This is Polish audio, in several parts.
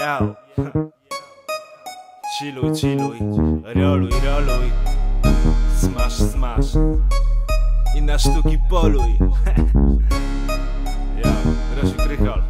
Yo. Chilluj, chilluj, roluj, roluj, smash, smash i na sztuki poluj. Yo, Rosiu Krychol.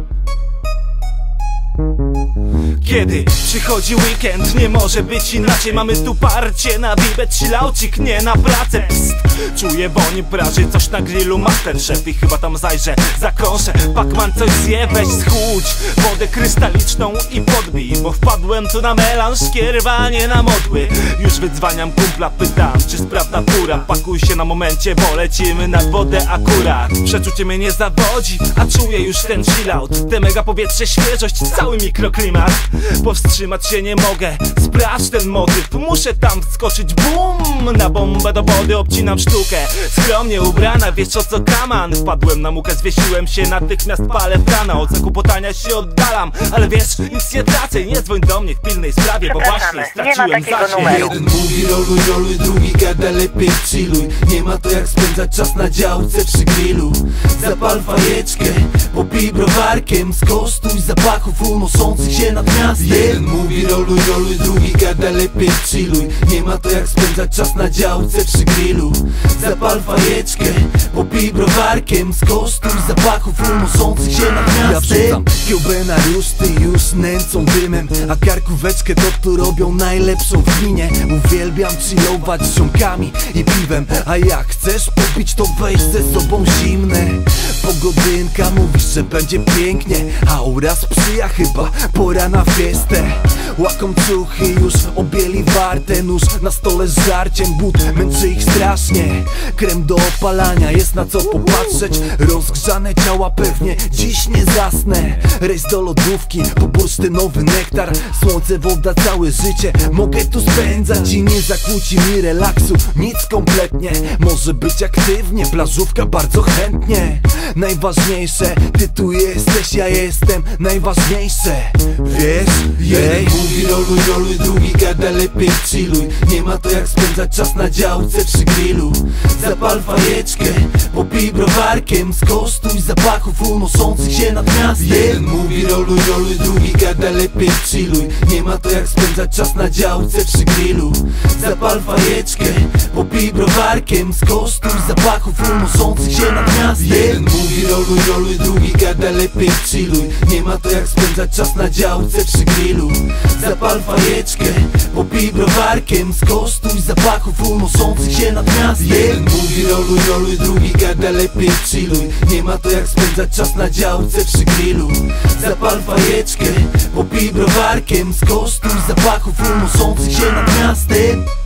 Kiedy przychodzi weekend, nie może być inaczej. Mamy tu parcie na bibę, chillaucik, nie na pracę. Psst, czuję woń praży, coś na grillu Masterchef i chyba tam zajrzę, zakąszę. Pacman coś zje, weź schłódź wodę krystaliczną i podbij, bo wpadłem tu na melanż, skierowanie na modły. Już wydzwaniam kumpla, pytam, czy sprawna fura. Pakuj się na momencie, bo lecimy nad wodę akurat. Przeczucie mnie nie zawodzi, a czuję już ten chillout. Te mega powietrze, świeżość, cały mikroklimat. Powstrzymać się nie mogę, sprawdź ten motyw. Muszę tam wskoczyć, bum, na bombę do wody obcinam sztukę. Skromnie ubrana, wiesz o co kaman. Wpadłem na mukę, zwiesiłem się, natychmiast palę frana. Od zakłopotania się oddalam, ale wiesz, nic nie tracę. Nie dzwoń do mnie w pilnej sprawie, bo właśnie straciłem zasięg. Jeden mówi roluj, roluj, drugi gada lepiej chilluj. Nie ma to jak spędzać czas na działce przy grillu. Zapal fajeczkę, popij browarkiem, skosztuj zapachów unoszących się nad miastem. Jeden mówi roluj, roluj, drugi gada lepiej chilluj. Nie ma to jak spędzać czas na działce przy grillu. Zapal fajeczkę, popij browarkiem, skosztuj zapachów unoszących się nad miastem. Ja wrzucam kiełbę na ruszty, już nęcą dymem, a karkóweczkę to tu robią najlepszą w gminie. Uwielbiam chillować z ziomkami i piwem, a jak chcesz popić, to weź ze sobą zimne. Pogodynka, mówisz, że będzie pięknie, aura sprzyja, chyba pora na fiestę. Łakomczuchy już objęli wartę, nóż na stole z żarciem, but męczy ich strasznie. Krem do opalania, jest na co popatrzeć, rozgrzane ciała pewnie dziś nie zasnę. Rejs do lodówki, po bursztynowy nektar, słońce, woda, całe życie mogę tu spędzać i nie zakłóci mi relaksu nic kompletnie. Może być aktywnie, plażówka bardzo chętnie. Najważniejsze, ty tu jesteś, ja jestem najważniejsze, wiesz? Jeden mówi roluj, roluj, drugi gada lepiej chilluj. Nie ma to jak spędzać czas na działce przy grillu. Zapal fajeczkę, popij browarkiem, skosztuj zapachów unoszących się nad miastem. Jeden mówi roluj, roluj, drugi gada lepiej chilluj. Nie ma to jak spędzać czas na działce przy grillu. Zapal fajeczkę, popij browarkiem, skosztuj zapachów unoszących się nad miastem. Jeden mówi roluj, roluj, drugi gada lepiej chilluj. Nie ma to jak spędzać czas na działce przy grillu. Zapal fajeczkę, popij browarkiem, skosztuj zapachów unoszących się nad miastem. Jeden mówi roluj, roluj, drugi gada lepiej chilluj. Nie ma to jak spędzać czas na działce przy grillu. Zapal fajeczkę, popij browarkiem, skosztuj zapachów unoszących się nad miastem.